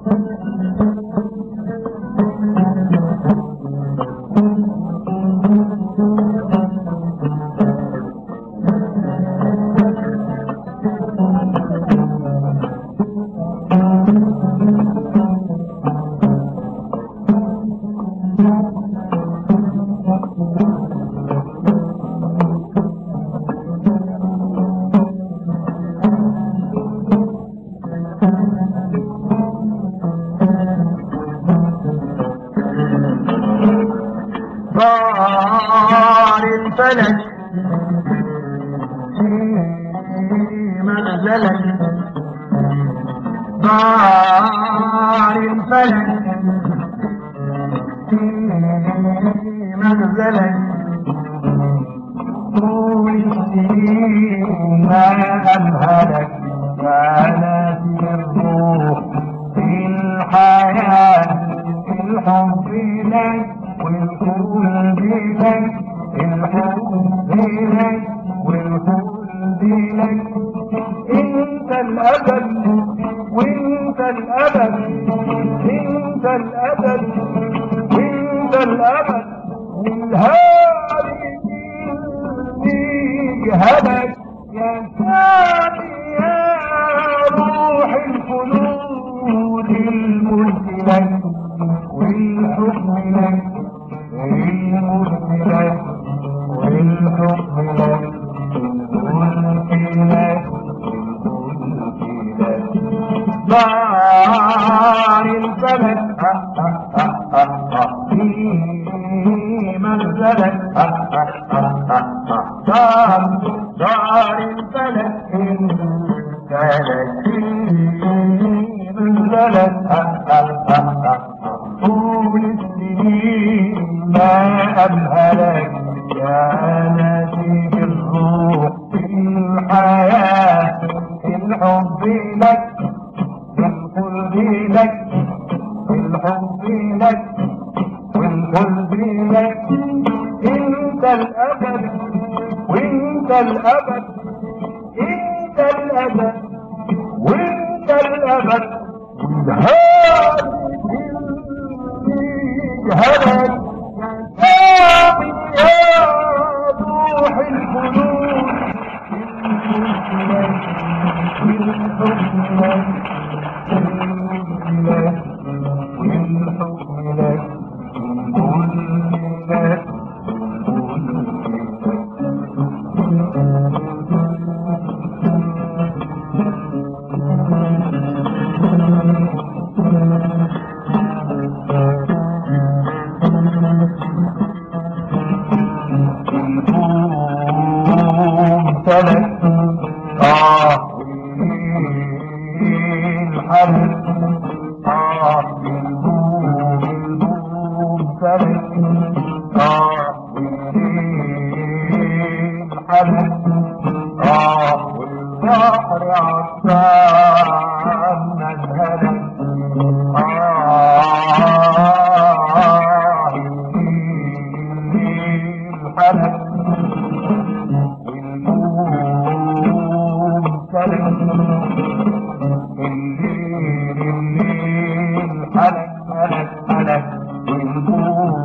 دار الفلك في منزلك، دار الفلك في منزلك، طول السنين ما أمهلك، كانت الروح في الحياة الحب لك والخلد لك، الحب لك والخلد لك، انت الابد وانت الابد، انت الابد وانت الابد، والهادي يجهدك يا سامي يا روح الخلود، الملك لك والحكم لك، الملك لك والحكم لك، الملك لك والملك لك، دار الفلك في منزلك، دار الفلك كانت في منزلك، طول السنين ما أمهلك، كانت الروح في الحياة الحب لك، الخلد لك، الحب لك والخلد لك، انت الابد وانت الابد، انت الابد وانت الابد، والهادي يجهدك يا سامي يا روح الخلود، والحكم لك والحكم لك والحكم لك والملك لك فلك الحرب البوم فلك الحرب والبحر عطان مذهبك، الحرب حلك حلك حلك والبوم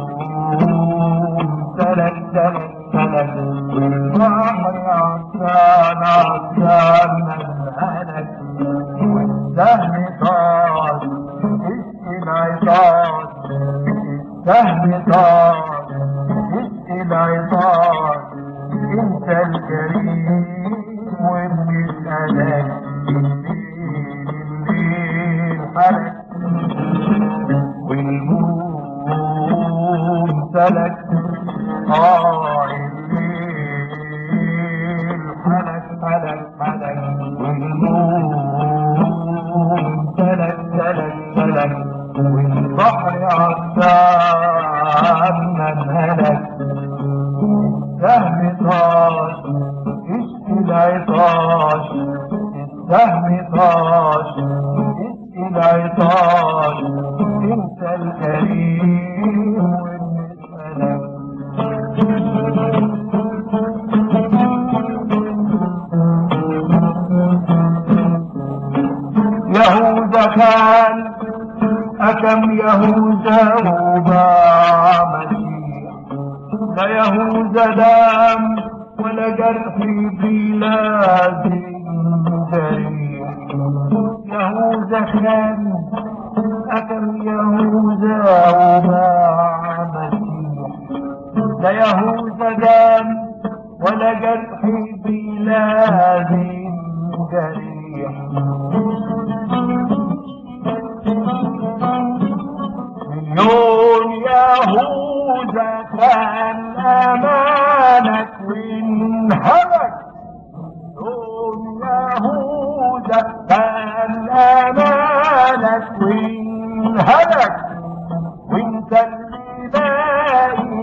سلك سلك سلك، والبحر عطشان عطشان منهلك، والسهم طال اسقي العطاش، السهم طال اسقي العطاش، انت الكريم وبنسألك الليل حلك والبوم سلك، الليل حلك حلك حلك والبوم سلك سلك سلك، والبحر عطشان منهلك، السهم طاش اسقي العطاش، السهم طاش اسقي العطاش، انت الكريم وبنسألك يهوذا كان أكم يهوذا وباع مسيح، لا يهوذا دم ولا جرح بلاد جريح. يهوذا كان أكم يهوذا وباع مسيح، لا يهوذا دم ولا جرح بلاد جريح. مليون يهوذا كان أمانك وانهلك، مليون يهوذا كان أمانك وانهلك، وانت اللي باقي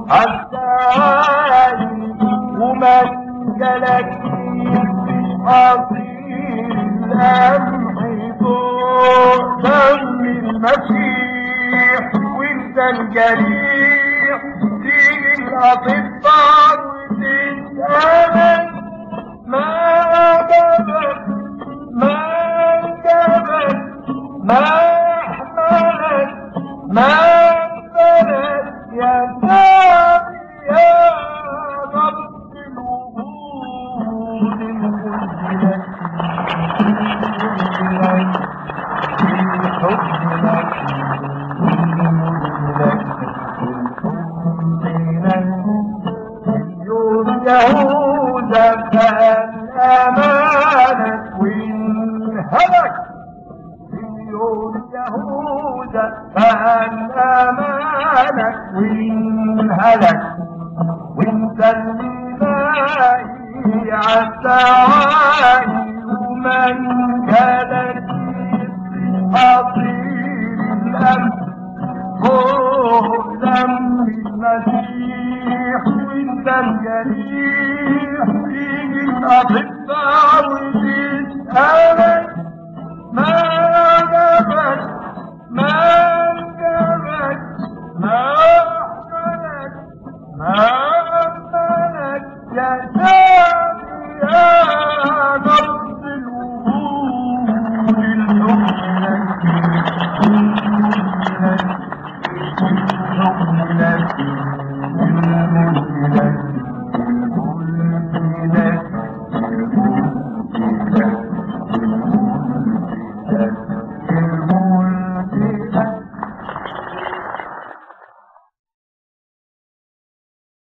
عالسعاي ومن جلك أصيل القمح فوق دم المسيح، وانت الجريح تيجي الأطباء وتسألك ما جابك ما جابك ما حملك ما بلد يا نبي يا رب الوجود المنزلك يهوذا كان أمانك وانهلك، مليون يهوذا كان أمانك وانهلك، وانت اللي باقي عالسعاي ومن جالك أصيل القمح فوق دم المسيح، وانت الجريح تيجي الأطباء